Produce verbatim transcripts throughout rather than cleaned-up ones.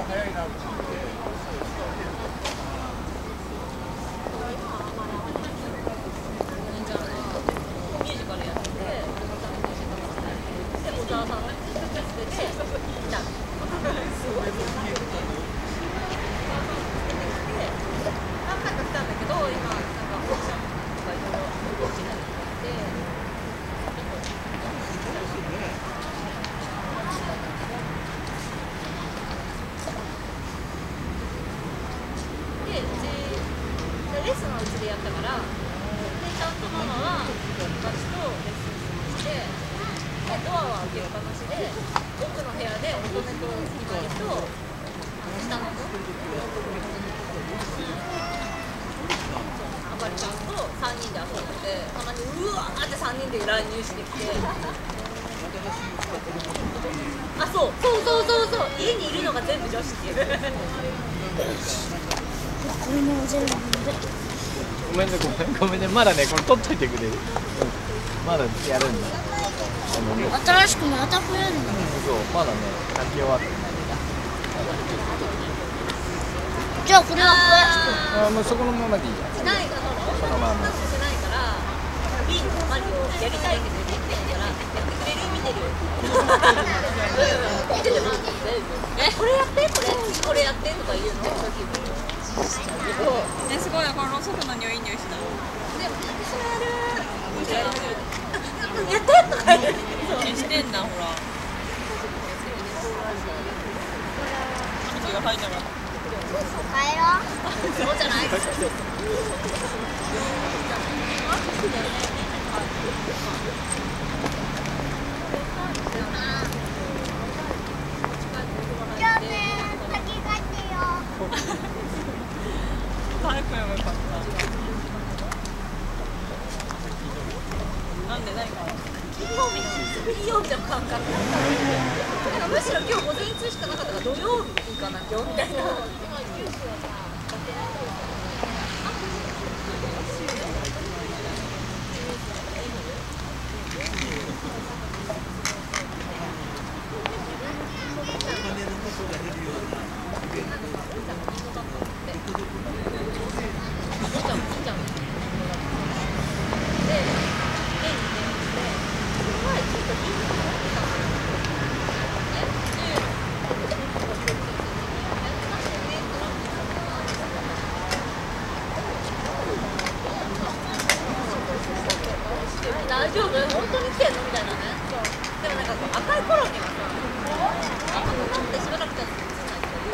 レッスンはうちでやったから、でちゃんとママは私とレッスンして、ドアは開けっぱなしで、奥の部屋で乙女とひまりと下の子、あかりちゃんとさんにんで遊んでて、たまにうわーってさんにんで乱入してきて、あ、そうそうそうそうそう、家にいるのが全部女子っていう。 これも全部ごめんね、ごめん、ごめんね、まだね、これ取っといてくれる。うん、まだやるんだ。 新しくまた増えるの。 そう、まだね、書き終わってない。 じゃあこれは増あ、もうそこのままでいいや。 しないから、 そのまま。 しないから、ビールのマリオやりたいけどできないから、やってくれる見てる。見ててます。え、これやって、これ、これやってとか言うの。 え、すごいな、このろうそくの匂い匂いしない。 でも、私もやる。やってとか言う。 消してんだ、ほら。が入んなかった。 帰ろう。 そうじゃない。 じゃあね、先帰ってよ。 早くやばかった。なんで何か。 金曜日の水曜日の感覚だった。むしろ今日午前中しかなかったから土曜日かな今日みたいな。大丈夫？本当に来てんのみたいなね。でもなんかこう赤い頃にはさ、赤くなってしばらく経つと映んないっていう。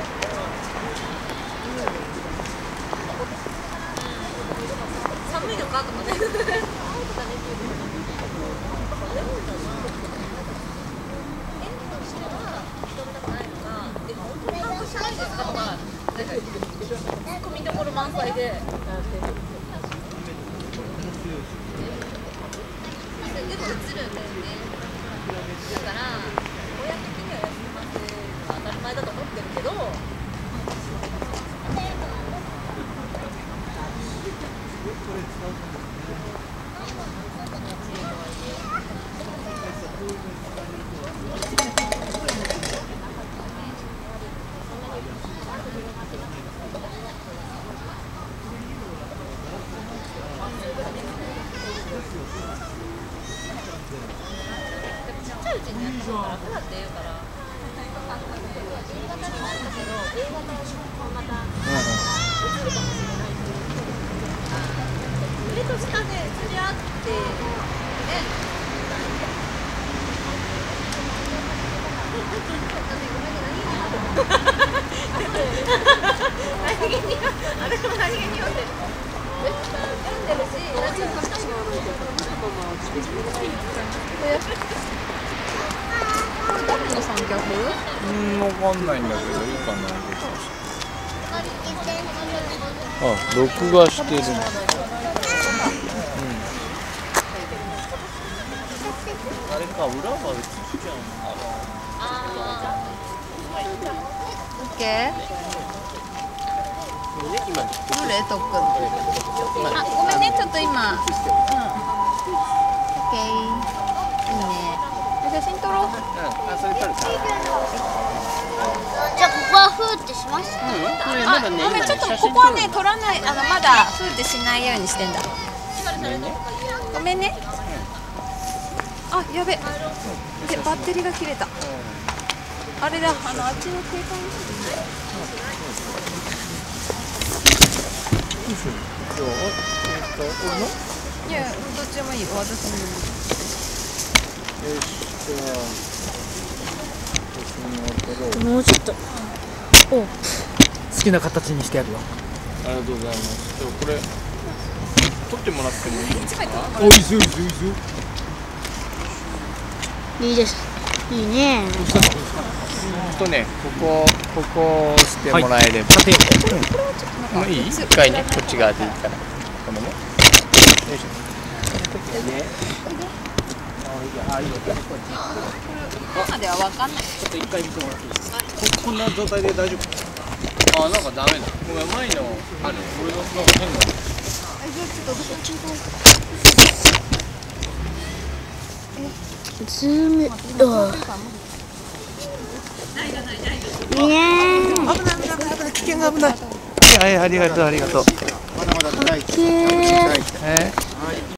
寒いのかとかね。演技としては認めたくないのが、でも本当に把握しないですかとか、なんかツッコミどころ満載で。でも映るんだよね。だから親的には休みますが当たり前だと思ってるけど、ちっちゃいうちにやった方が楽だって言うから。新型になったけど、A型をまた映るかもしれないっていう。上と下で釣り合ってね。何気に私も何気に読んでる。読んでるし、ラジオの人も誰の三脚？ うん、わかんないんだけど、いいかな。あ、録画してる。うん。あれか、裏が映っちゃうんだ。 オッケー。どれ特訓？あ、ごめんね、ちょっと今。うん。オッケー。いいね。写真撮ろう。 うん、あ、それ撮るか。 じゃあここは風ーってしました。 あ、ごめん、ちょっとここはね、取らない、あの、まだ、フーってしないようにしてんだ。ごめんね。あ、やべ。で、バッテリーが切れた。あれだ、あの、あっちの携帯にして。 どう？えっと、俺の？ いや、どっちでもいいよ、私も。 よし、じゃあ。 もうちょっと。お。 好きな形にしてやるよ。 ありがとうございます。でもこれ取ってもらってもいいですか？ おいしいおいしいおいしい。 いいです。いいね。 とね、ここここを押してもらえれば。 立てよもういい？一回ね、こっち側でいいから。ごめんね。よいしょ。あ、いいよ。 ここまではわかんない。 ちょっと一回見てもらっていいですか。 こんな状態で大丈夫？あ、なんかダメだ。ごめん、前のある。俺のなんか変な。 ズーム。いいね。 危ない危ない危ない危険が危ない。はい、ありがとうありがとう。 かっけー。 えー